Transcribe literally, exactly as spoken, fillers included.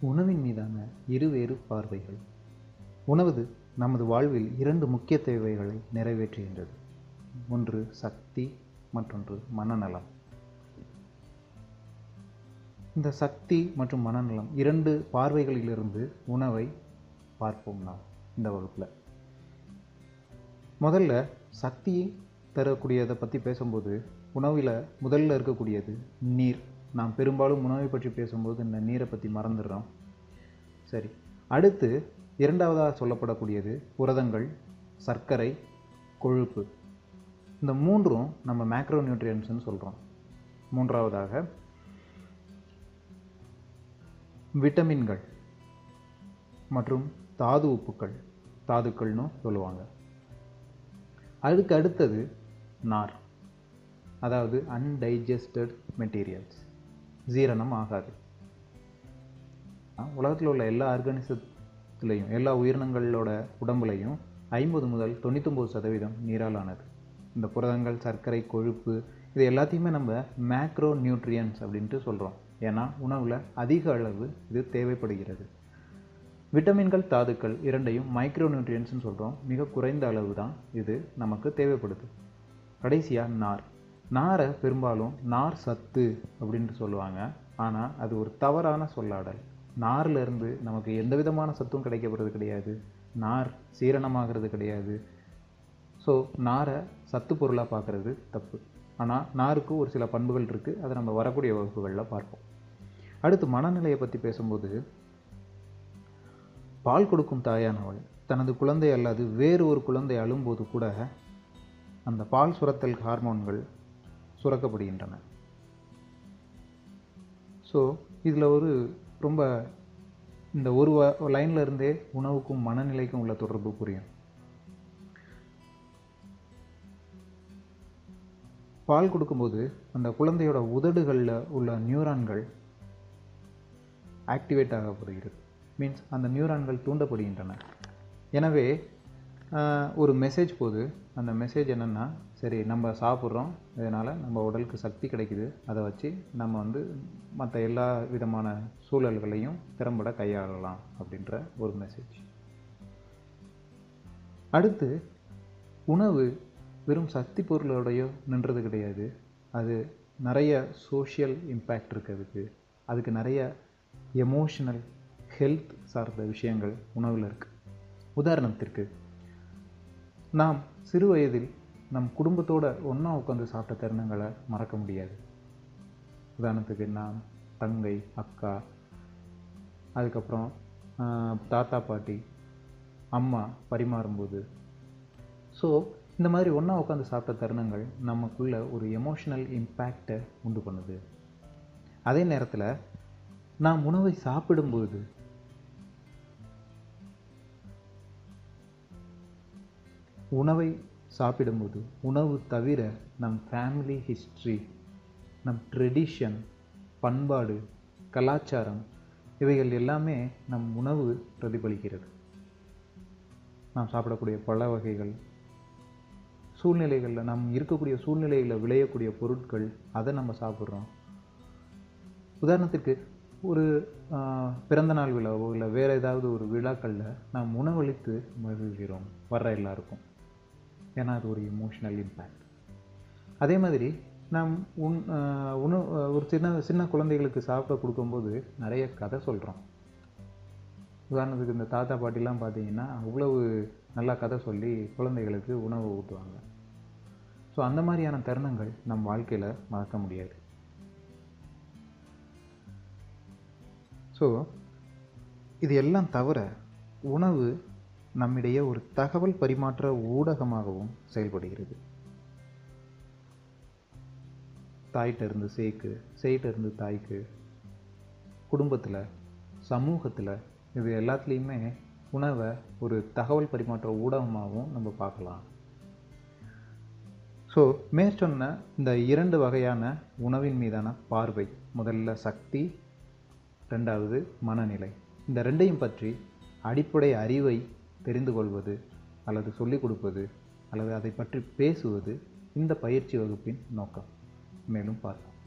உணவின் மீதான இருவேறு பார்வைகள். உணவு நமது வாழ்வில் இரண்டு முக்கிய தேவைகளை நிறைவேற்றுகின்றது. ஒன்று சக்தி, மற்றொன்று மனநலம். இந்த சக்தி மற்றும் மனநலம் இரண்டு பார்வைகளிலிருந்து உணவை பார்ப்போம் நாம் இந்த வகுப்பில். முதல்ல சக்தி தரக்கூடியதை பற்றி பேசும்போது உணவில் முதல்ல இருக்கக்கூடியது நீர். நாம் பெரும்பாலும் உணவை பற்றி பேசும்போது இந்த நீரை பற்றி மறந்துடுறோம். சரி, அடுத்து இரண்டாவதாக சொல்லப்படக்கூடியது புரதங்கள், சர்க்கரை, கொழுப்பு. இந்த மூன்றும் நம்ம மேக்ரோ நியூட்ரியன்ஸ்னு சொல்கிறோம். மூன்றாவதாக விட்டமின்கள் மற்றும் தாது உப்புக்கள், தாதுக்கள்னு சொல்லுவாங்க. அதுக்கு அடுத்தது நார், அதாவது அன்டைஜஸ்டட் மெட்டீரியல்ஸ், ஜீரணம் ஆகாது. உலகத்தில் உள்ள எல்லா ஆர்கானிசத்துலேயும் எல்லா உயிரினங்களோட உடம்புலையும் ஐம்பது முதல் தொண்ணூத்தொம்பது சதவீதம் நீரால் ஆனது. இந்த புரதங்கள், சர்க்கரை, கொழுப்பு இது எல்லாத்தையுமே நம்ம மேக்ரோ நியூட்ரியன்ஸ் அப்படின்ட்டு சொல்கிறோம். ஏன்னா உணவில் அதிக அளவு இது தேவைப்படுகிறது. விட்டமின்கள், தாதுக்கள் இரண்டையும் மைக்ரோ நியூட்ரியன்ஸ்னு சொல்கிறோம். மிக குறைந்த அளவு தான் இது நமக்கு தேவைப்படுது. கடைசியாக நார். நாரை பெரும்பாலும் நார் சத்து அப்படின்ட்டு சொல்லுவாங்க. ஆனால் அது ஒரு தவறான சொல்லாடல். நார்லேருந்து நமக்கு எந்த விதமான சத்தும் கிடைக்கப்படுறது கிடையாது. நார் சீரணமாகிறது கிடையாது. ஸோ நாரை சத்து பொருளாக பார்க்குறது தப்பு. ஆனால் நாருக்கு ஒரு சில பண்புகள் இருக்குது. அதை நம்ம வரக்கூடிய வகுப்புகளில் பார்ப்போம். அடுத்து மனநிலையை பற்றி பேசும்போது, பால் கொடுக்கும் தாயானவள் தனது குழந்தை அல்லது வேறு ஒரு குழந்தை அழும்போது கூட அந்த பால் சுரத்தல் ஹார்மோன்கள் சுரக்கப்படுகின்றன. ஸோ இதில் ஒரு ரொம்ப இந்த ஒரு லைனில் இருந்தே உணவுக்கும் மனநிலைக்கும் உள்ள தொடர்பு புரியும். பால் கொடுக்கும்போது அந்த குழந்தையோட உதடுகளில் உள்ள நியூரான்கள் ஆக்டிவேட் ஆகப்படுகிறது. மீன்ஸ் அந்த நியூரான்கள் தூண்டப்படுகின்றன. எனவே ஒரு மெசேஜ் போகுது. அந்த மெசேஜ் என்னென்னா, சரி நம்ம சாப்பிட்றோம், இதனால் நம்ம உடலுக்கு சக்தி கிடைக்குது, அதை வச்சு நம்ம வந்து மற்ற எல்லா விதமான சூழல்களையும் திறம்பட கையாளலாம் அப்படின்ற ஒரு மெசேஜ். அடுத்து உணவு வெறும் சக்தி பொருளோடையோ நின்றது கிடையாது. அது நிறைய சோஷியல் இம்பேக்ட் இருக்கிறதுக்கு, அதுக்கு நிறைய எமோஷனல் ஹெல்த் சார்ந்த விஷயங்கள் உணவில் இருக்குது. உதாரணத்திற்கு, நாம் சிறு வயதில் நம் குடும்பத்தோடு ஒன்றா உட்காந்து சாப்பிட்ட தருணங்களை மறக்க முடியாது. உதாரணத்துக்கு நான், தங்கை, அக்கா, அதுக்கப்புறம் தாத்தா, பாட்டி, அம்மா பரிமாறும்போது. ஸோ இந்த மாதிரி ஒன்றா உட்காந்து சாப்பிட்ட தருணங்கள் நமக்குள்ள ஒரு எமோஷனல் இம்பேக்டை உண்டு பண்ணுது. அதே நேரத்தில் நாம் உணவை சாப்பிடும்போது உணவை சாப்பிடும்போது உணவு தவிர நம் ஃபேமிலி ஹிஸ்ட்ரி, நம் ட்ரெடிஷன், பண்பாடு, கலாச்சாரம் இவைகள் எல்லாமே நம் உணவு பிரதிபலிக்கிறது. நாம் சாப்பிடக்கூடிய பழ வகைகள், சூழ்நிலைகளில் நம் இருக்கக்கூடிய சூழ்நிலைகளில் விளையக்கூடிய பொருட்கள், அதை நம்ம சாப்பிட்றோம். உதாரணத்திற்கு ஒரு பிறந்தநாள் விழாவோ இல்லை வேறு ஏதாவது ஒரு விழாக்களில் நாம் உணவளித்து மகிழ்கிறோம் வர்ற எல்லாருக்கும். ஏன்னா அது ஒரு எமோஷ்னல் இம்பேக்ட். அதே மாதிரி நாம் உண் உணவு ஒரு சின்ன சின்ன குழந்தைகளுக்கு சாப்பிட கொடுக்கும்போது நிறைய கதை சொல்கிறோம். உதாரணத்துக்கு இந்த தாத்தா பாட்டிலாம் பார்த்தீங்கன்னா அவ்வளவு நல்லா கதை சொல்லி குழந்தைகளுக்கு உணவு ஊட்டுவாங்க. ஸோ அந்த மாதிரியான தருணங்கள் நம் வாழ்க்கையில் மறக்க முடியாது. ஸோ இது எல்லாம் தவிர உணவு நம்மிடையே ஒரு தகவல் பரிமாற்ற ஊடகமாகவும் செயல்படுகிறது. தாய்கிட்ட இருந்து சேய்க்கு, சேய்கிட்ட இருந்து தாய்க்கு, குடும்பத்தில், சமூகத்தில் இது எல்லாத்துலேயுமே உணவை ஒரு தகவல் பரிமாற்ற ஊடகமாகவும் நம்ம பார்க்கலாம். ஸோ மேற்சொன்ன இந்த இரண்டு வகையான உணவின் மீதான பார்வை, முதல்ல சக்தி, ரெண்டாவது மனநிலை, இந்த ரெண்டையும் பற்றி அடிப்படை அறிவை தெரிந்து கொள்வது அல்லது சொல்லிக் கொடுப்பது அல்லது அதை பற்றி பேசுவது இந்த பயிற்சி வகுப்பின் நோக்கம். மேலும் பார்ப்போம்.